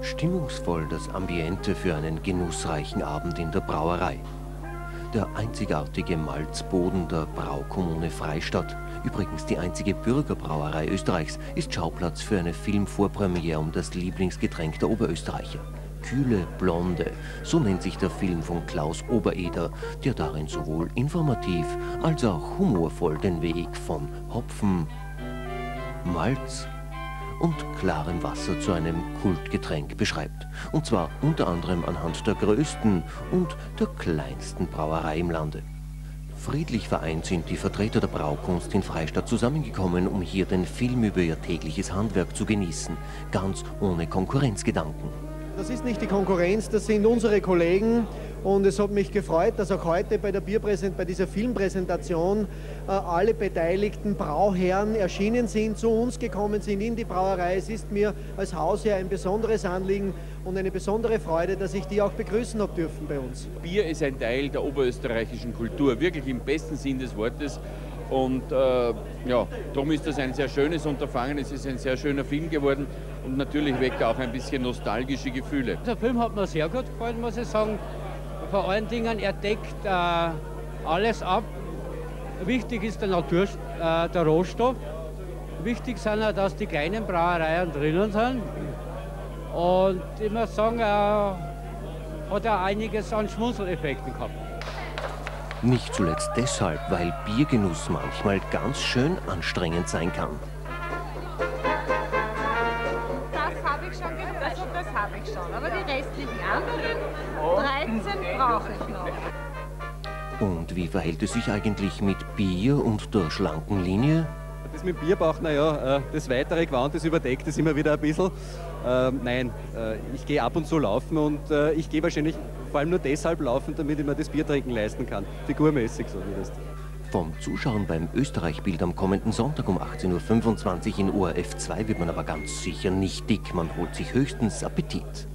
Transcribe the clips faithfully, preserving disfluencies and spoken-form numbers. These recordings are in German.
Stimmungsvoll das Ambiente für einen genussreichen Abend in der Brauerei. Der einzigartige Malzboden der Braukommune Freistadt, übrigens die einzige Bürgerbrauerei Österreichs, ist Schauplatz für eine Filmvorpremiere um das Lieblingsgetränk der Oberösterreicher. Kühle Blonde, so nennt sich der Film von Klaus Obereder, der darin sowohl informativ als auch humorvoll den Weg von Hopfen, Malz und klarem Wasser zu einem Kultgetränk beschreibt. Und zwar unter anderem anhand der größten und der kleinsten Brauerei im Lande. Friedlich vereint sind die Vertreter der Braukunst in Freistadt zusammengekommen, um hier den Film über ihr tägliches Handwerk zu genießen, ganz ohne Konkurrenzgedanken. Das ist nicht die Konkurrenz, das sind unsere Kollegen. Und es hat mich gefreut, dass auch heute bei, der Bierpräsent bei dieser Filmpräsentation äh, alle beteiligten Brauherren erschienen sind, zu uns gekommen sind in die Brauerei. Es ist mir als Hausherr ein besonderes Anliegen und eine besondere Freude, dass ich die auch begrüßen habe dürfen bei uns. Bier ist ein Teil der oberösterreichischen Kultur, wirklich im besten Sinn des Wortes. Und äh, ja, darum ist das ein sehr schönes Unterfangen, es ist ein sehr schöner Film geworden und natürlich weckt er auch ein bisschen nostalgische Gefühle. Der Film hat mir sehr gut gefallen, muss ich sagen. Vor allen Dingen, er deckt äh, alles ab. Wichtig ist der Natur, äh, der Rohstoff. Wichtig sind auch, dass die kleinen Brauereien drinnen sind. Und ich muss sagen, er hat er einiges an Schmunzeleffekten gehabt. Nicht zuletzt deshalb, weil Biergenuss manchmal ganz schön anstrengend sein kann. Das habe ich schon gegessen, das habe ich schon. Aber die restlichen anderen dreizehn brauche ich noch. Und wie verhält es sich eigentlich mit Bier und der schlanken Linie? Das mit dem Bierbauch, naja, das weitere Gewand, das überdeckt es immer wieder ein bisschen. Ähm, nein, äh, ich gehe ab und zu laufen und äh, ich gehe wahrscheinlich vor allem nur deshalb laufen, damit ich mir das Biertrinken leisten kann. Figurmäßig so wie das. Vom Zuschauen beim Österreich-Bild am kommenden Sonntag um achtzehn Uhr fünfundzwanzig in O R F zwei wird man aber ganz sicher nicht dick, man holt sich höchstens Appetit.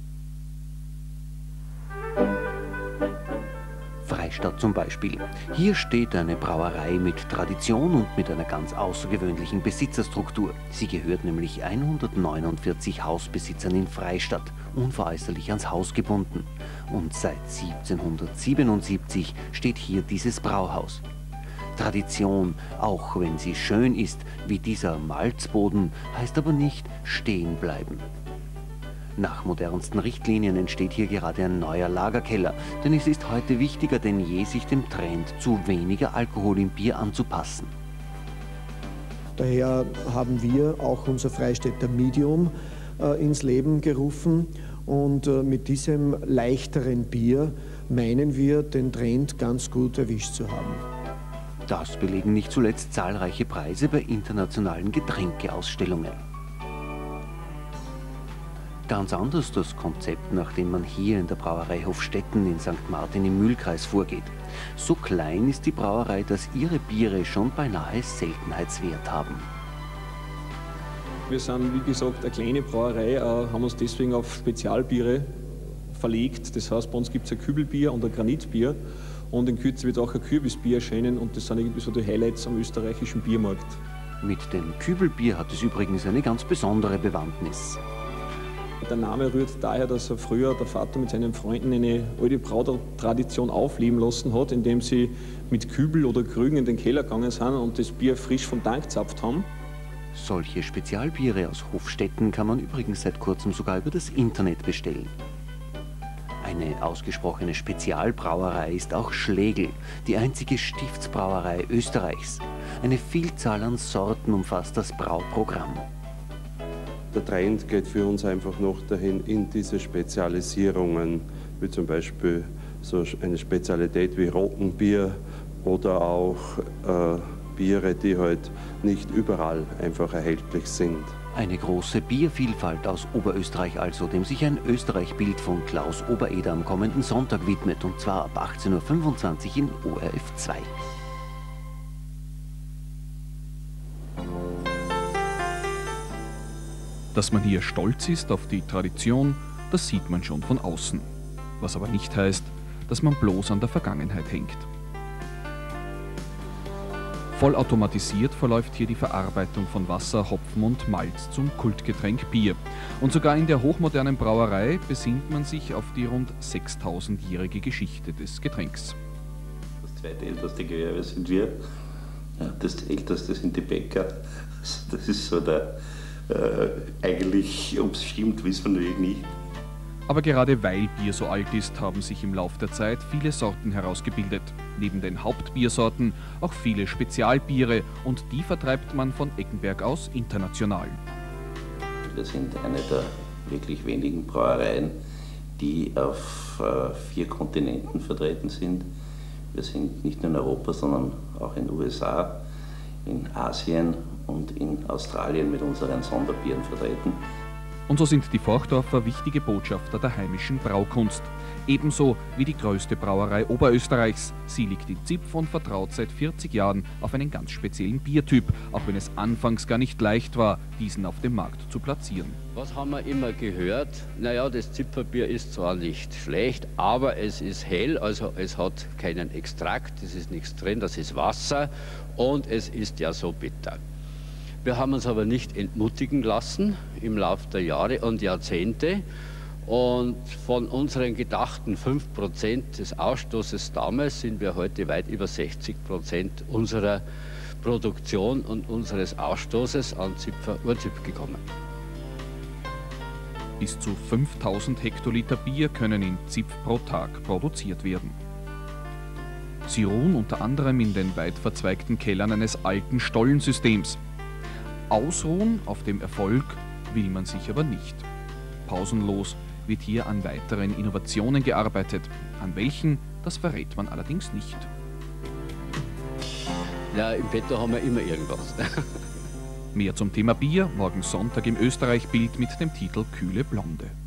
Freistadt zum Beispiel. Hier steht eine Brauerei mit Tradition und mit einer ganz außergewöhnlichen Besitzerstruktur. Sie gehört nämlich hundertneunundvierzig Hausbesitzern in Freistadt, unveräußerlich ans Haus gebunden. Und seit siebzehnhundertsiebenundsiebzig steht hier dieses Brauhaus. Tradition, auch wenn sie schön ist, wie dieser Malzboden, heißt aber nicht stehen bleiben. Nach modernsten Richtlinien entsteht hier gerade ein neuer Lagerkeller, denn es ist heute wichtiger denn je, sich dem Trend zu weniger Alkohol im Bier anzupassen. Daher haben wir auch unser Freistädter Medium äh, ins Leben gerufen und äh, mit diesem leichteren Bier meinen wir, den Trend ganz gut erwischt zu haben. Das belegen nicht zuletzt zahlreiche Preise bei internationalen Getränkeausstellungen. Ganz anders das Konzept, nach dem man hier in der Brauerei Hofstetten in Sankt Martin im Mühlkreis vorgeht. So klein ist die Brauerei, dass ihre Biere schon beinahe Seltenheitswert haben. Wir sind, wie gesagt, eine kleine Brauerei, äh, haben uns deswegen auf Spezialbiere verlegt. Das heißt, bei uns gibt es ein Kübelbier und ein Granitbier. Und in Kürze wird auch ein Kürbisbier erscheinen und das sind irgendwie so die Highlights am österreichischen Biermarkt. Mit dem Kübelbier hat es übrigens eine ganz besondere Bewandtnis. Der Name rührt daher, dass er früher der Vater mit seinen Freunden eine alte Brautradition aufleben lassen hat, indem sie mit Kübel oder Krügen in den Keller gegangen sind und das Bier frisch vom Tank gezapft haben. Solche Spezialbiere aus Hofstetten kann man übrigens seit kurzem sogar über das Internet bestellen. Eine ausgesprochene Spezialbrauerei ist auch Schlegel, die einzige Stiftsbrauerei Österreichs. Eine Vielzahl an Sorten umfasst das Brauprogramm. Der Trend geht für uns einfach noch dahin in diese Spezialisierungen, wie zum Beispiel so eine Spezialität wie Rottenbier oder auch äh, Biere, die halt nicht überall einfach erhältlich sind. Eine große Biervielfalt aus Oberösterreich also, dem sich ein Österreich-Bild von Klaus Obereder am kommenden Sonntag widmet, und zwar ab achtzehn Uhr fünfundzwanzig in O R F zwei. Dass man hier stolz ist auf die Tradition, das sieht man schon von außen. Was aber nicht heißt, dass man bloß an der Vergangenheit hängt. Vollautomatisiert verläuft hier die Verarbeitung von Wasser, Hopfen und Malz zum Kultgetränk Bier. Und sogar in der hochmodernen Brauerei besinnt man sich auf die rund sechstausendjährige Geschichte des Getränks. Das zweitälteste Gewerbe sind wir, das älteste sind die Bäcker. Das ist so der, äh, eigentlich, ob es stimmt, wissen wir natürlich nicht. Aber gerade weil Bier so alt ist, haben sich im Lauf der Zeit viele Sorten herausgebildet. Neben den Hauptbiersorten auch viele Spezialbiere und die vertreibt man von Eckenberg aus international. Wir sind eine der wirklich wenigen Brauereien, die auf äh, vier Kontinenten vertreten sind. Wir sind nicht nur in Europa, sondern auch in den U S A, in Asien und in Australien mit unseren Sonderbieren vertreten. Und so sind die Forchdorfer wichtige Botschafter der heimischen Braukunst. Ebenso wie die größte Brauerei Oberösterreichs. Sie liegt in Zipf und vertraut seit vierzig Jahren auf einen ganz speziellen Biertyp, auch wenn es anfangs gar nicht leicht war, diesen auf dem Markt zu platzieren. Was haben wir immer gehört? Naja, das Zipferbier ist zwar nicht schlecht, aber es ist hell, also es hat keinen Extrakt, es ist nichts drin, das ist Wasser und es ist ja so bitter. Wir haben uns aber nicht entmutigen lassen im Laufe der Jahre und Jahrzehnte. Und von unseren gedachten fünf Prozent des Ausstoßes damals sind wir heute weit über sechzig Prozent unserer Produktion und unseres Ausstoßes an Zipfer Urzipf gekommen. Bis zu fünftausend Hektoliter Bier können in Zipf pro Tag produziert werden. Sie ruhen unter anderem in den weit verzweigten Kellern eines alten Stollensystems. Ausruhen auf dem Erfolg will man sich aber nicht. Pausenlos wird hier an weiteren Innovationen gearbeitet. An welchen, das verrät man allerdings nicht. Ja, im Petto haben wir immer irgendwas. Mehr zum Thema Bier, morgen Sonntag im Österreich-Bild mit dem Titel Kühle Blonde.